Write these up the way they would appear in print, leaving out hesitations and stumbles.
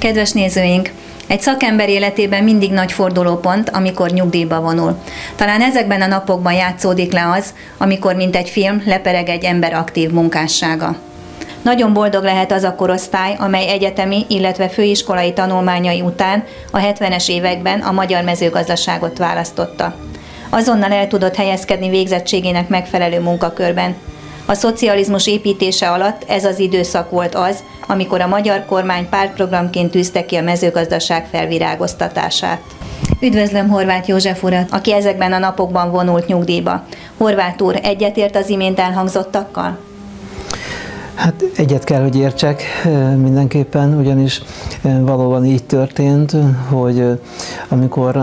Kedves nézőink! Egy szakember életében mindig nagy fordulópont, amikor nyugdíjba vonul. Talán ezekben a napokban játszódik le az, amikor mint egy film lepereg egy ember aktív munkássága. Nagyon boldog lehet az a korosztály, amely egyetemi, illetve főiskolai tanulmányai után a 70-es években a magyar mezőgazdaságot választotta. Azonnal el tudott helyezkedni végzettségének megfelelő munkakörben. A szocializmus építése alatt ez az időszak volt az, amikor a magyar kormány pártprogramként tűzte ki a mezőgazdaság felvirágoztatását. Üdvözlöm Horváth József urat, aki ezekben a napokban vonult nyugdíjba. Horváth úr, egyetért az imént elhangzottakkal? Hát egyet kell, hogy értsek mindenképpen, ugyanis valóban így történt, hogy amikor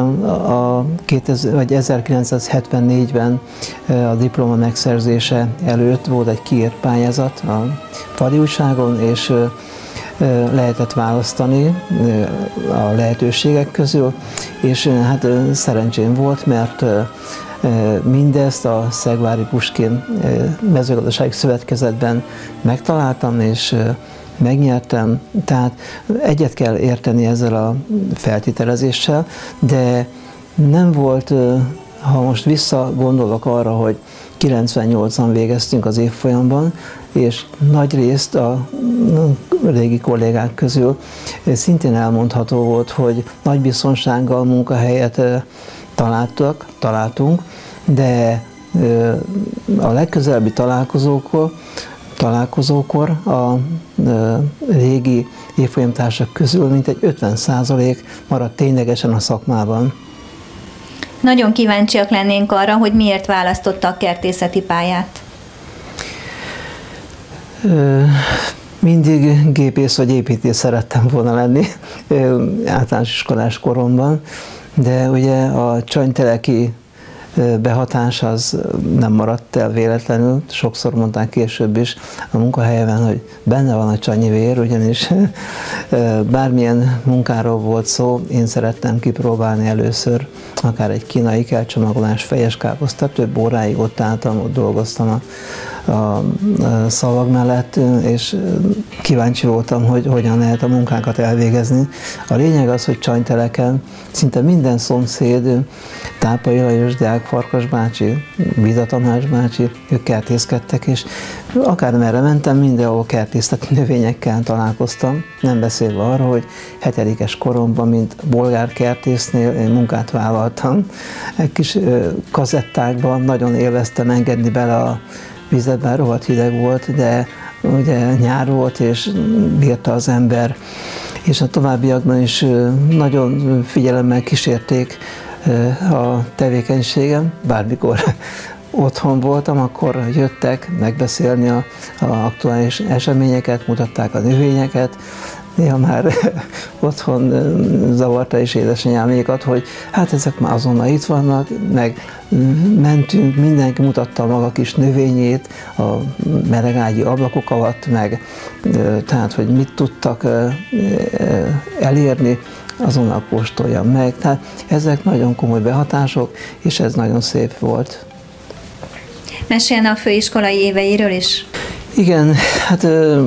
1974-ben a diploma megszerzése előtt volt egy kiírt pályázat a Fadi újságon, és lehetett választani a lehetőségek közül, és hát szerencsém volt, mert mindezt a Szegvári Puskén mezőgazdasági szövetkezetben megtaláltam, és megnyertem, tehát egyet kell érteni ezzel a feltételezéssel, de nem volt, ha most visszagondolok arra, hogy 98-an végeztünk az évfolyamban, és nagy részt a régi kollégák közül szintén elmondható volt, hogy nagy biztonsággal munkahelyet találtunk, de a legközelebbi találkozókor a régi évfolyamtársak közül mintegy 50% maradt ténylegesen a szakmában. Nagyon kíváncsiak lennénk arra, hogy miért választotta a kertészeti pályát. Mindig gépész vagy építész szerettem volna lenni általános iskolás koromban, de ugye a csanyteleki behatás az nem maradt el véletlenül. Sokszor mondták később is a munkahelyemen, hogy benne van a csanyi vér, ugyanis bármilyen munkáról volt szó, én szerettem kipróbálni először, akár egy kínai kelcsomagolás, fejes káposztát, több óráig ott álltam, ott dolgoztam a szavak mellett, és kíváncsi voltam, hogy hogyan lehet a munkákat elvégezni. A lényeg az, hogy csanyteleken szinte minden szomszéd, Tápai Lajos Deák, Farkas bácsi, Vida Tamás bácsi, ők kertészkedtek, és akármerre mentem, mindenhol kertészeti növényekkel találkoztam, nem beszélve arra, hogy 7-es koromban, mint bolgár kertésznél én munkát vállaltam. Egy kis kazettákban nagyon élveztem engedni bele a vizet, bár rohadt hideg volt, de ugye nyár volt, és bírta az ember. És a továbbiakban is nagyon figyelemmel kísérték a tevékenységem, bármikor otthon voltam, akkor jöttek megbeszélni a aktuális eseményeket, mutatták a növényeket. Néha már otthon zavarta is édesanyámékat, hogy hát ezek már azonnal itt vannak, meg mentünk, mindenki mutatta maga kis növényét a melegágyi ablakok alatt, meg tehát, hogy mit tudtak elérni, azonnal kóstoljam meg. Tehát ezek nagyon komoly behatások, és ez nagyon szép volt. Mesélne a főiskolai éveiről is? Igen, hát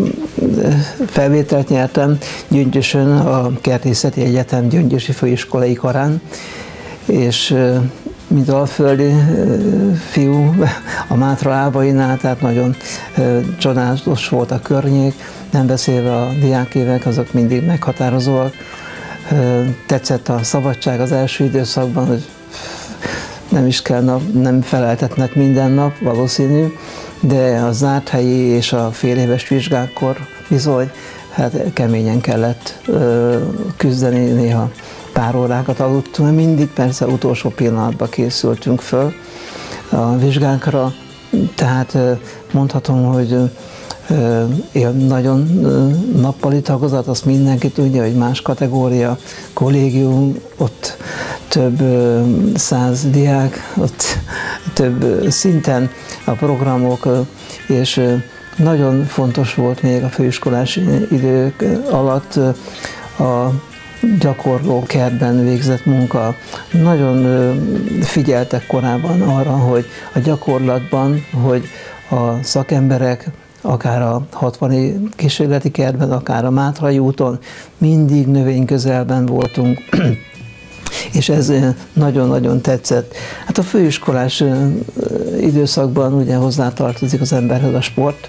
felvételt nyertem Gyöngyösön, a Kertészeti Egyetem Gyöngyösi főiskolai karán, és mint alföldi fiú a Mátra lábainál, tehát nagyon csodálatos volt a környék, nem beszélve a diákévek, azok mindig meghatározóak. Tetszett a szabadság az első időszakban, hogy nem is kell nem feleltetnek minden nap, valószínű, de a zárt helyi és a féléves vizsgákkor bizony, hát keményen kellett küzdeni, néha pár órákat aludtunk, mindig persze utolsó pillanatban készültünk föl a vizsgákra, tehát mondhatom, hogy nagyon nappali tagozat, azt mindenki tudja, hogy más kategória, kollégium, ott több 100 diák, ott több szinten a programok, és nagyon fontos volt még a főiskolás idők alatt a gyakorló kertben végzett munka. Nagyon figyeltek korábban arra, hogy a gyakorlatban, hogy a szakemberek akár a 60-i kísérleti kertben, akár a Mátrai úton, mindig növényközelben voltunk, és ez nagyon-nagyon tetszett. Hát a főiskolás időszakban ugye hozzátartozik az emberhez a sport,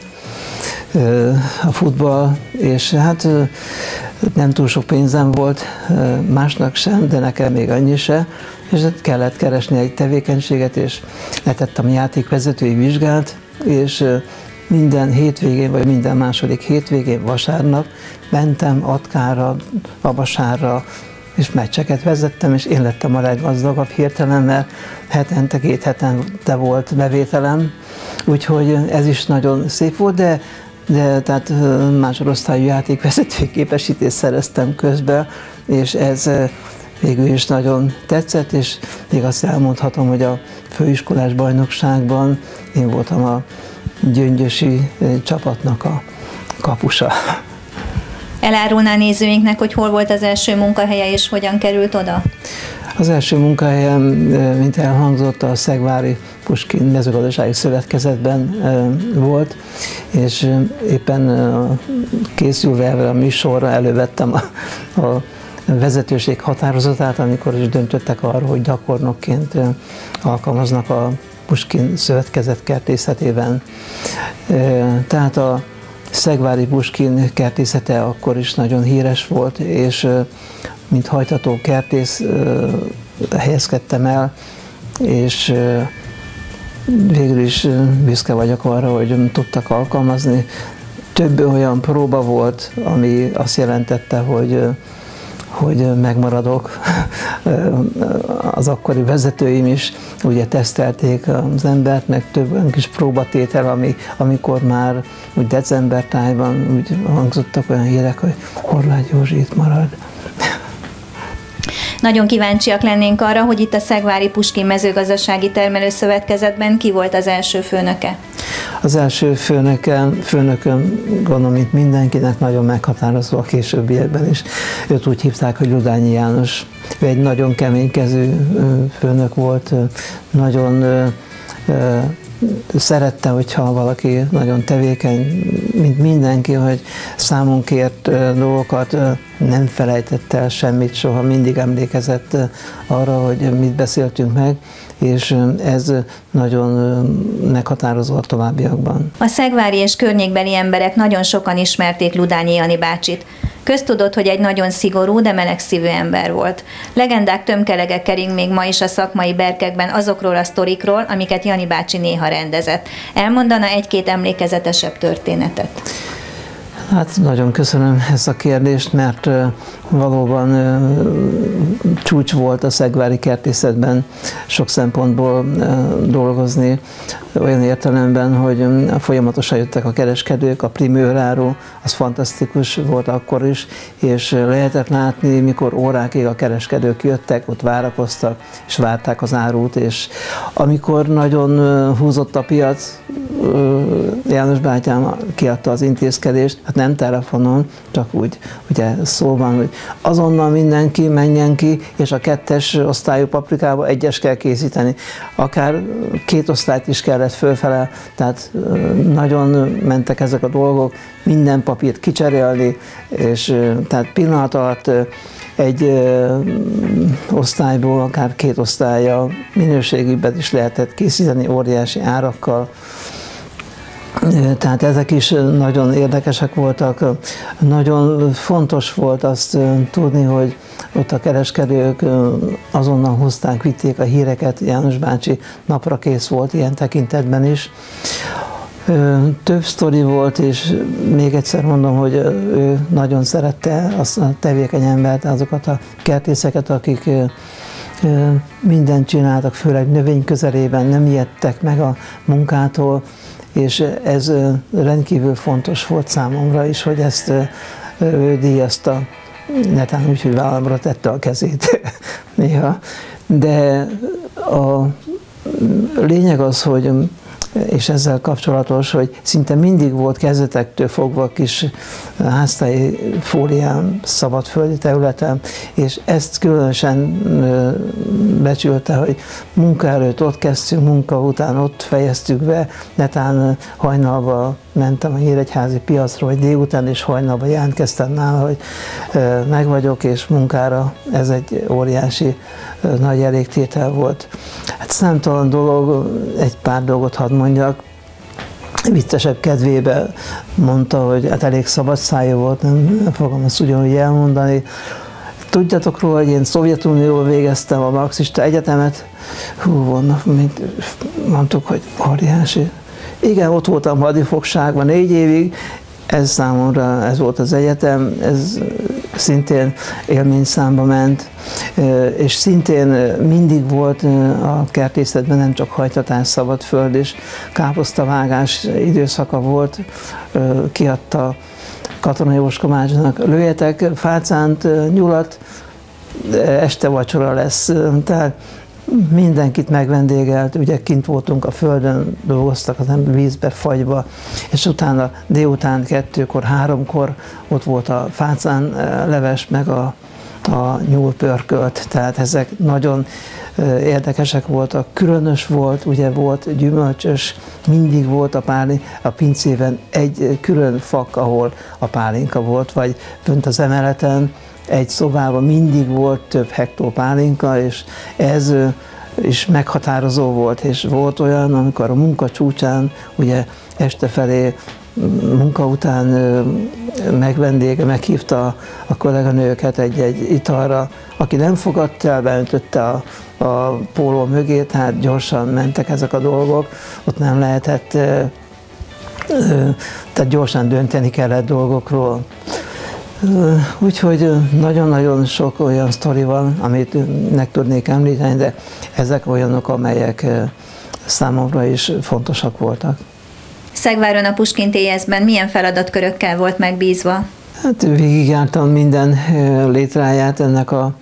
a futball, és hát nem túl sok pénzem volt, másnak sem, de nekem még annyi se, és kellett keresni egy tevékenységet, és letettem a játékvezetői vizsgát, és minden hétvégén, vagy minden második hétvégén, vasárnap mentem Atkára, Babasárra, és meccseket vezettem, és én lettem a leggazdagabb hirtelen, mert hetente, 2 hetente volt bevételem, úgyhogy ez is nagyon szép volt, de tehát másodosztályú játékvezetői képesítést szereztem közben, és ez végül is nagyon tetszett, és még azt elmondhatom, hogy a főiskolás bajnokságban én voltam a gyöngyösi csapatnak a kapusa. Elárulná nézőinknek, hogy hol volt az első munkahelye, és hogyan került oda? Az első munkahelyem, mint elhangzott, a Szegvári Puskin Mezőgazdasági Szövetkezetben volt, és éppen készülve erre a műsorra elővettem a vezetőség határozatát, amikor is döntöttek arról, hogy gyakornokként alkalmaznak a Puskin Szövetkezet kertészetében. Tehát a Szegvári Puskin kertészete akkor is nagyon híres volt, és mint hajtató kertész helyezkedtem el, és végül is büszke vagyok arra, hogy tudtak alkalmazni. Több olyan próba volt, ami azt jelentette, hogy megmaradok. Az akkori vezetőim is ugye tesztelték az embert, meg több olyan kis próbatétel, amikor már úgy december tájban úgy hangzottak olyan hírek, hogy Horváth Józsi itt marad. Nagyon kíváncsiak lennénk arra, hogy itt a Szegvári Puskin Mezőgazdasági Termelőszövetkezetben ki volt az első főnöke? Az első főnököm, gondolom, mint mindenkinek, nagyon meghatározó a későbbiekben is. Őt úgy hívták, hogy Ludányi János. Ő egy nagyon keménykezű főnök volt, nagyon szerette, hogyha valaki nagyon tevékeny, mint mindenki, hogy számon kért dolgokat, nem felejtett el semmit, soha mindig emlékezett arra, hogy mit beszéltünk meg, és ez nagyon meghatározó a továbbiakban. A szegvári és környékbeli emberek nagyon sokan ismerték Ludányi Jani bácsit. Köztudott, hogy egy nagyon szigorú, de melegszívű ember volt. Legendák tömkelege kering még ma is a szakmai berkekben azokról a sztorikról, amiket Jani bácsi néha rendezett. Elmondana egy-két emlékezetesebb történetet? Hát nagyon köszönöm ezt a kérdést, mert valóban csúcs volt a szegvári kertészetben sok szempontból dolgozni, olyan értelemben, hogy folyamatosan jöttek a kereskedők, a primőráru, az fantasztikus volt akkor is, és lehetett látni, mikor órákig a kereskedők jöttek, ott várakoztak, és várták az árut, és amikor nagyon húzott a piac, János bátyám kiadta az intézkedést, hát nem telefonon, csak úgy ugye szóban, hogy azonnal mindenki menjen ki, és a 2-es osztályú paprikába 1-es kell készíteni. Akár 2 osztályt is kellett fölfele, tehát nagyon mentek ezek a dolgok, minden papírt kicserélni, és tehát pillanat alatt egy osztályból akár 2 osztálya minőségűbbet is lehetett készíteni óriási árakkal. Tehát ezek is nagyon érdekesek voltak. Nagyon fontos volt azt tudni, hogy ott a kereskedők azonnal hozták, vitték a híreket. János bácsi napra kész volt ilyen tekintetben is. Több sztori volt, és még egyszer mondom, hogy ő nagyon szerette azt a tevékeny embert, azokat a kertészeket, akik mindent csináltak, főleg növény közelében, nem ijedtek meg a munkától, és ez rendkívül fontos volt számomra is, hogy ezt ő díjazta, netán úgy, hogy vállamra tette a kezét néha. De a lényeg az, hogy, és ezzel kapcsolatos, hogy szinte mindig volt kezdetektől fogva kis háztáji fóliám szabadföldi területen, és ezt különösen becsülte, hogy munka előtt ott kezdtünk, munka után ott fejeztük be, netán hajnalban mentem a Nyíregyházi piacra, hogy délután és hajnalban jelentkeztem nála, hogy meg vagyok, és munkára ez egy óriási nagy elégtétel volt. Hát számtalan dolog, egy pár dolgot hadd mondjak. Viccesebb kedvébe mondta, hogy hát elég szabad szájú volt, nem fogom ezt ugyanúgy elmondani. Tudjatok róla, hogy én Szovjetunióban végeztem a marxista egyetemet. Mondtuk, hogy óriási. Igen, ott voltam hadifogságban 4 évig, ez számomra, ez volt az egyetem, ez szintén élményszámba ment, és szintén mindig volt a kertészetben nem csak hajtatás, szabadföld és káposztavágás időszaka volt, kiadta Katona Jóska bácsinak, lőjetek fácánt, nyulat, este vacsora lesz, tehát mindenkit megvendégelt, ugye kint voltunk a földön, dolgoztak az ember vízbe, fagyba, és utána délután 2-kor, 3-kor ott volt a fácán leves, meg a nyúl pörkölt, tehát ezek nagyon érdekesek voltak, különös volt, ugye volt gyümölcsös, mindig volt a pincében egy külön fak, ahol a pálinka volt, vagy fönt az emeleten, egy szobában mindig volt több hektó pálinka, és ez is meghatározó volt, és volt olyan, amikor a munka csúcsán, ugye este felé, munka után meghívta a kolléganőket egy italra, aki nem fogadta el, beöntötte a póló mögé, tehát gyorsan mentek ezek a dolgok, ott nem lehetett, tehát gyorsan dönteni kellett dolgokról. Úgyhogy nagyon-nagyon sok olyan sztori van, amit meg tudnék említeni, de ezek olyanok, amelyek számomra is fontosak voltak. Szegváron a Puskint éjeszben milyen feladatkörökkel volt megbízva? Hát végigjártam minden létráját ennek a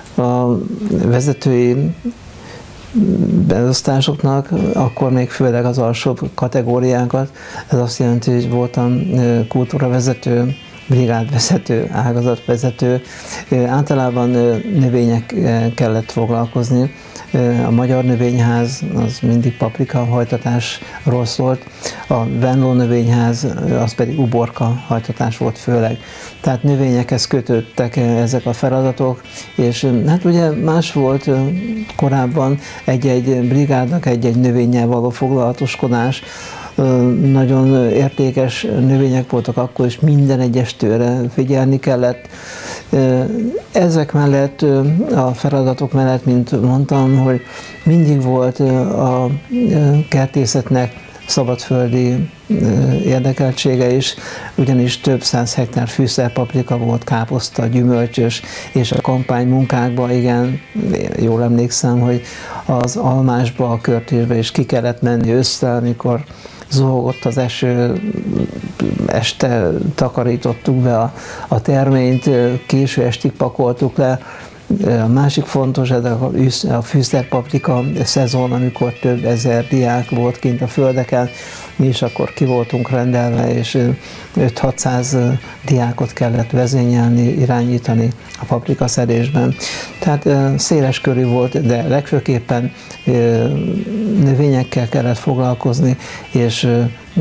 vezetői beosztásoknak, akkor még főleg az alsóbb kategóriákat. Ez azt jelenti, hogy voltam kultúravezető, brigádvezető, ágazatvezető. Általában növények kellett foglalkozni. A Magyar Növényház az mindig paprika hajtatásról szólt, a Venló Növényház az pedig uborka hajtatás volt főleg. Tehát növényekhez kötöttek ezek a feladatok, és hát ugye más volt korábban egy-egy brigádnak egy-egy növényel való foglalatoskodás, nagyon értékes növények voltak akkor, és minden egyes tőre figyelni kellett. Ezek mellett, a feladatok mellett, mint mondtam, hogy mindig volt a kertészetnek szabadföldi érdekeltsége is, ugyanis több 100 hektár fűszerpaprika volt, káposzta, gyümölcsös, és a kampánymunkákban, igen, jól emlékszem, hogy az almásba, a körtésbe is ki kellett menni össze, amikor zuhogott az eső, este takarítottuk be a terményt, késő estig pakoltuk le. A másik fontos, ez a fűszerpaprika szezon, amikor több ezer diák volt kint a földeken, mi is akkor ki voltunk rendelve, és 5-600 diákot kellett vezényelni, irányítani a paprikaszedésben. Tehát széles körű volt, de legfőképpen növényekkel kellett foglalkozni, és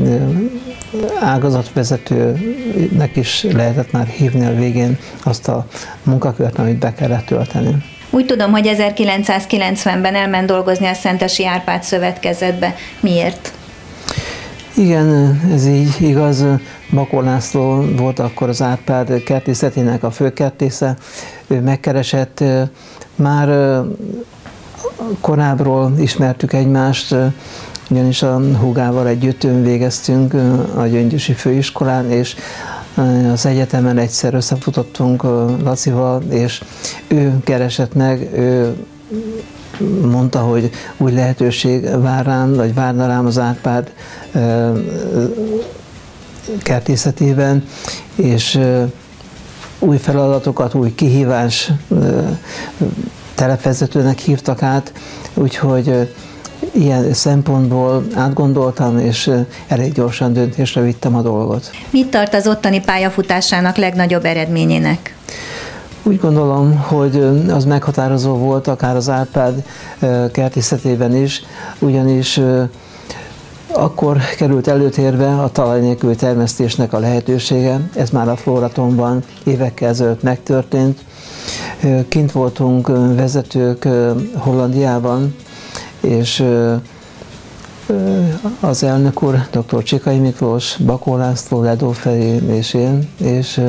ágazatvezetőnek is lehetett már hívni a végén azt a munkakört, amit be kellett tölteni. Úgy tudom, hogy 1990-ben elment dolgozni a Szentesi Árpád Szövetkezetbe. Miért? Igen, ez így igaz. Bakó László volt akkor az Árpád kertészetének a főkertésze. Ő megkeresett, már korábbról ismertük egymást, ugyanis a húgával együtt végeztünk a Gyöngyösi Főiskolán, és az egyetemen egyszer összefutottunk Lacival, és ő keresett meg, ő mondta, hogy új lehetőség vár rám, vagy várna rám az Árpád kertészetében, és új feladatokat, új kihívás, telepvezetőnek hívtak át, úgyhogy ilyen szempontból átgondoltam, és elég gyorsan döntésre vittem a dolgot. Mit tart az ottani pályafutásának legnagyobb eredményének? Úgy gondolom, hogy az meghatározó volt akár az Árpád kertészetében is, ugyanis Akkor került előtérbe a talaj nélküli termesztésnek a lehetősége, ez már a Floratonban évekkel ezelőtt megtörtént. Kint voltunk vezetők Hollandiában, és az elnök úr, dr. Csikai Miklós, Bakó László, Ledó Feri és én, és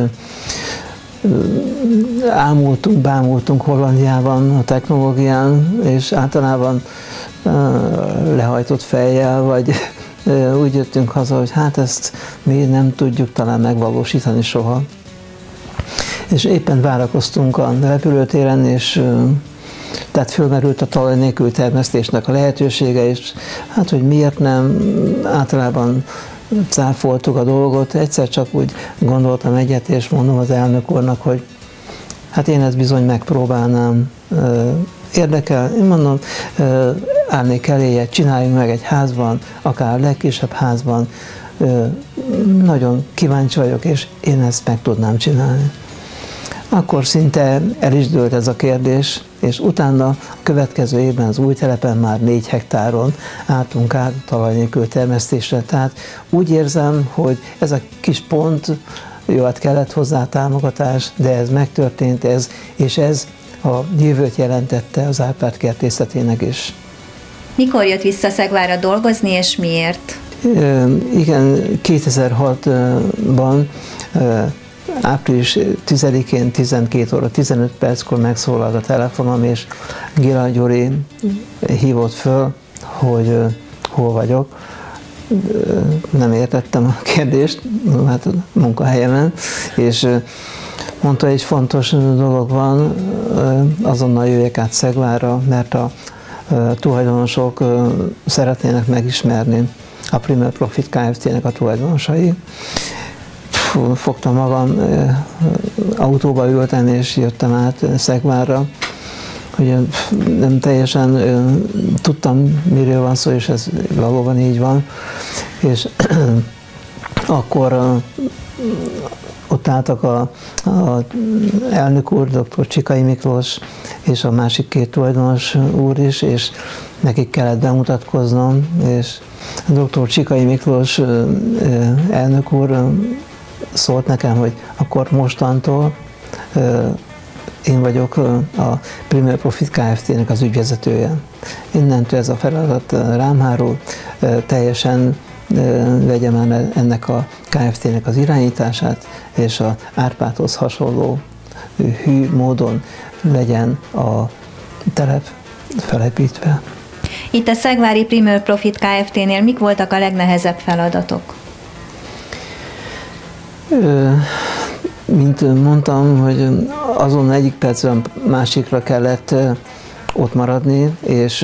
bámultunk Hollandiában a technológián, és általában lehajtott fejjel, vagy úgy jöttünk haza, hogy hát ezt mi nem tudjuk talán megvalósítani soha. És éppen várakoztunk a repülőtéren, és tehát fölmerült a talaj nélkül termesztésnek a lehetősége, és hát, hogy miért nem, általában cáfoltuk a dolgot, egyszer csak úgy gondoltam egyet, és mondom az elnök úrnak, hogy hát én ezt bizony megpróbálnám, érdekel, én mondom, állnék eléje, csináljunk meg egy házban, akár a legkisebb házban, nagyon kíváncsi vagyok, és én ezt meg tudnám csinálni. Akkor szinte el is dőlt ez a kérdés, és utána a következő évben az új telepen már 4 hektáron álltunk át talaj nélkül termesztésre. Tehát úgy érzem, hogy ez a kis pont, jó, hát kellett hozzá támogatás, de ez megtörtént, és ez a jövőt jelentette az Árpád kertészetének is. Mikor jött vissza Szegvárra dolgozni, és miért? Igen, 2006-ban április 10-én 12 óra 15 perckor megszólalt a telefonom, és Gira Gyuri hívott föl, hogy hol vagyok. Nem értettem a kérdést, hát a munkahelyemen, és mondta, egy fontos dolog van, azonnal jöjjek át Szegvárra, mert a tulajdonosok szeretnének megismerni, a Primer Profit Kft-nek a tulajdonosai. Fogtam magam, autóba ültem, és jöttem át Szegvárra. Ugye nem teljesen tudtam, miről van szó, és ez valóban így van. És akkor ott álltak a elnök úr, dr. Csikai Miklós, és a másik 2 tulajdonos úr is, és nekik kellett bemutatkoznom, és dr. Csikai Miklós elnök úr szólt nekem, hogy akkor mostantól én vagyok a Primer Profit Kft-nek az ügyvezetője. Innentől ez a feladat rám hárul, teljesen vegyem el ennek a Kft-nek az irányítását, és az Árpádhoz hasonló hű módon legyen a telep felepítve. Itt a szegvári Primer Profit Kft-nél mik voltak a legnehezebb feladatok? Mint mondtam, hogy azon egyik percben másikra kellett ott maradni, és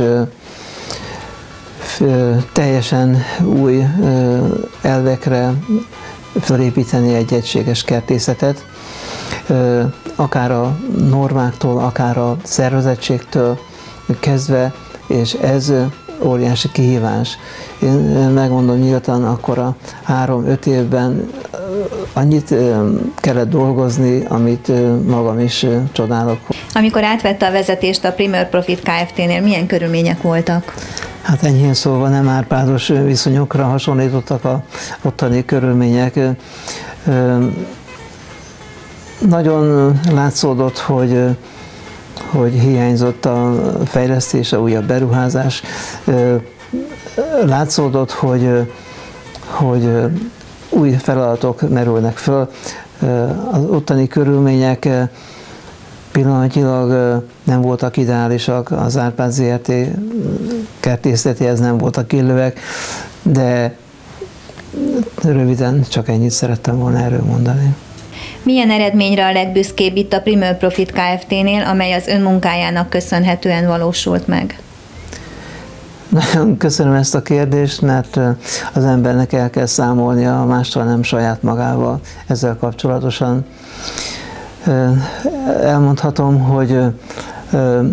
teljesen új elvekre felépíteni egy egységes kertészetet, akár a normáktól, akár a szervezettségtől kezdve, és ez óriási kihívás. Én megmondom nyíltan, akkor a 3-5 évben annyit kellett dolgozni, amit magam is csodálok. Amikor átvette a vezetést a Primer Profit Kft-nél, milyen körülmények voltak? Hát enyhén szólva nem árpádos viszonyokra hasonlítottak a ottani körülmények. Nagyon látszódott, hogy hiányzott a fejlesztés, a újabb beruházás. Látszódott, hogy új feladatok merülnek föl. Az ottani körülmények pillanatnyilag nem voltak ideálisak, az Árpád Zrt. Kertészetéhez nem voltak illőek, de röviden csak ennyit szerettem volna erről mondani. Milyen eredményre a legbüszkébb itt a Primer Profit Kft-nél, amely az ön munkájának köszönhetően valósult meg? Nagyon köszönöm ezt a kérdést, mert az embernek el kell számolnia mástól, nem saját magával ezzel kapcsolatosan. Elmondhatom, hogy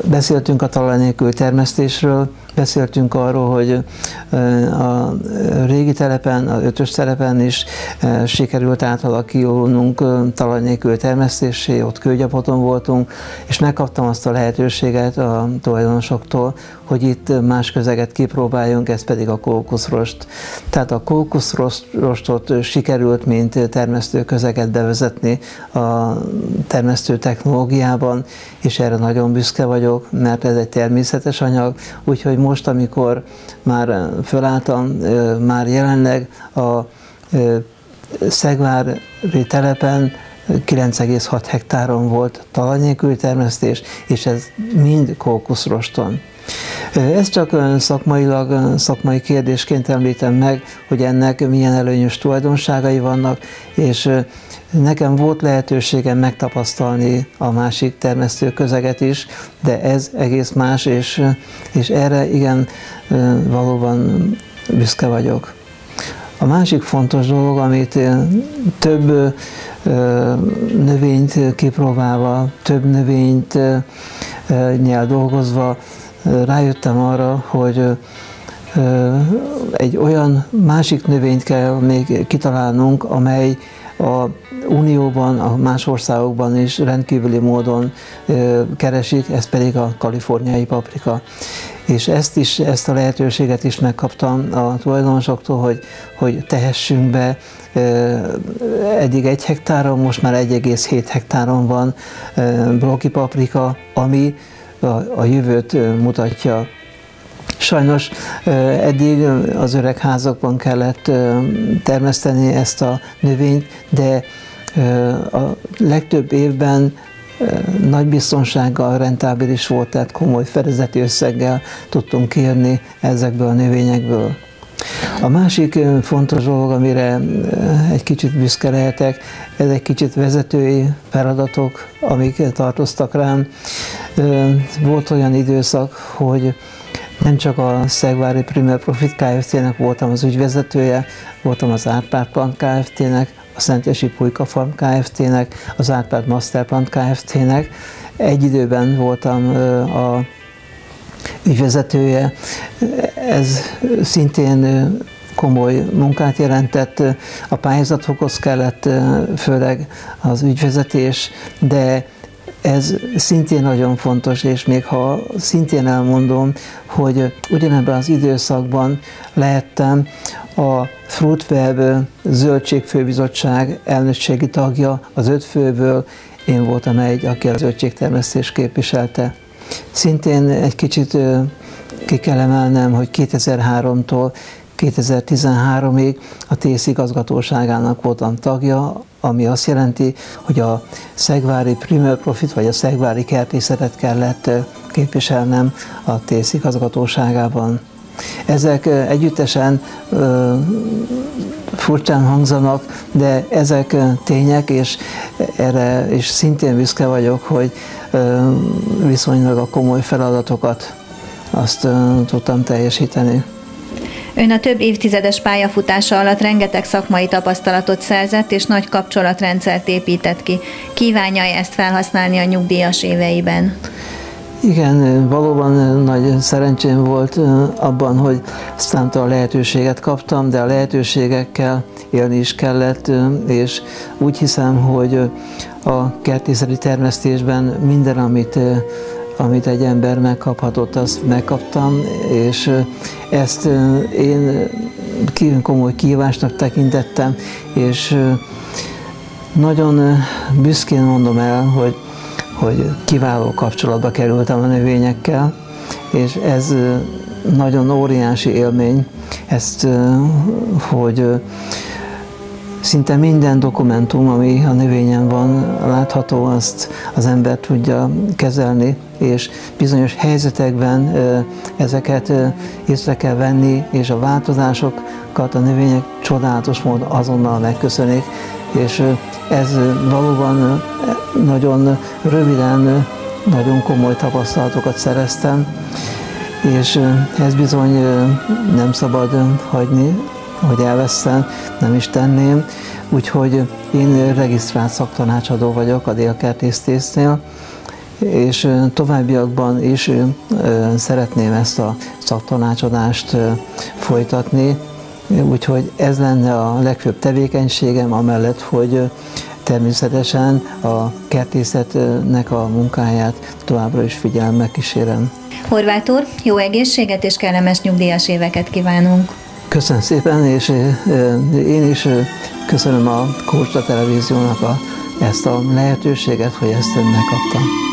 Beszéltünk a talaj nélkül termesztésről, beszéltünk arról, hogy a régi telepen, a 5-ös telepen is sikerült átalakulnunk talaj nélkül termesztésé, ott kőgyapoton voltunk, és megkaptam azt a lehetőséget a tulajdonosoktól, hogy itt más közeget kipróbáljunk, ez pedig a kókuszrost. Tehát a kókuszrostot sikerült, mint termesztőközeget bevezetni a termesztő technológiában, és erre nagyon büszke vagyok, mert ez egy természetes anyag, úgyhogy most, amikor már fölálltam, már jelenleg a szegvári telepen 9,6 hektáron volt talaj nélküli termesztés, és ez mind kókuszroston. Ezt csak szakmai kérdésként említem meg, hogy ennek milyen előnyös tulajdonságai vannak, és nekem volt lehetőségem megtapasztalni a másik termesztőközeget is, de ez egész más, és erre igen valóban büszke vagyok. A másik fontos dolog, amit több növényt kipróbálva, több növényt dolgozva rájöttem arra, hogy egy olyan másik növényt kell még kitalálnunk, amely a Unióban, a más országokban is rendkívüli módon keresik, ez pedig a kaliforniai paprika. És ezt a lehetőséget is megkaptam a tulajdonosoktól, hogy tehessünk be. Eddig 1 hektáron, most már 1,7 hektáron van blokki paprika, ami a jövőt mutatja. Sajnos eddig az öregházakban kellett termeszteni ezt a növényt, de a legtöbb évben nagy biztonsággal rentábilis volt, tehát komoly fedezeti összeggel tudtunk kérni ezekből a növényekből. A másik fontos dolog, amire egy kicsit büszke lehetek, ez egy kicsit vezetői feladatok, amik tartoztak rám. Volt olyan időszak, hogy nem csak a Szegvári Primer Profit Kft-nek voltam az ügyvezetője, voltam az Árpád Plant Kft-nek, a Szentesi Pulyka Farm Kft-nek, az Árpád Master Plant Kft-nek. Egy időben voltam a ügyvezetője. Ez szintén komoly munkát jelentett, a pályázatokhoz kellett főleg az ügyvezetés, de ez szintén nagyon fontos, és még ha szintén elmondom, hogy ugyanebben az időszakban lehettem a Fruitweb Zöldségfőbizottság elnökségi tagja, az 5 főből én voltam egy, aki a zöldségtermesztést képviselte. Szintén egy kicsit ki kell emelnem, hogy 2003-tól 2013-ig a TÉSZ igazgatóságának voltam tagja, ami azt jelenti, hogy a Szegvári Primer Profit vagy a Szegvári kertészetet kellett képviselnem a TÉSZ igazgatóságában. Ezek együttesen furcsán hangzanak, de ezek tények, és erre is szintén büszke vagyok, hogy viszonylag a komoly feladatokat azt tudtam teljesíteni. Ön a több évtizedes pályafutása alatt rengeteg szakmai tapasztalatot szerzett, és nagy kapcsolatrendszert épített ki. Kívánja ezt felhasználni a nyugdíjas éveiben? Igen, valóban nagy szerencsém volt abban, hogy számtalan lehetőséget kaptam, de a lehetőségekkel élni is kellett, és úgy hiszem, hogy a kertészeti termesztésben minden, amit egy ember megkaphatott, azt megkaptam, és ezt én komoly kihívásnak tekintettem, és nagyon büszkén mondom el, hogy kiváló kapcsolatba kerültem a növényekkel, és ez nagyon óriási élmény, hogy szinte minden dokumentum, ami a növényen van látható, azt az ember tudja kezelni, és bizonyos helyzetekben ezeket észre kell venni, és a változásokat a növények csodálatos módon azonnal megköszönik, és ez valóban nagyon röviden, nagyon komoly tapasztalatokat szereztem, és ez bizony nem szabad hagyni, hogy elveszem, nem is tenném, úgyhogy én regisztrált szaktanácsadó vagyok a Dél Kertésznél, és továbbiakban is szeretném ezt a szaktanácsadást folytatni, úgyhogy ez lenne a legfőbb tevékenységem, amellett, hogy természetesen a kertészetnek a munkáját továbbra is figyelemmel kísérem. Horváth úr, jó egészséget és kellemes nyugdíjas éveket kívánunk! Köszönöm szépen, és én is köszönöm a Kóstol Televíziónak ezt a lehetőséget, hogy ezt megkaptam.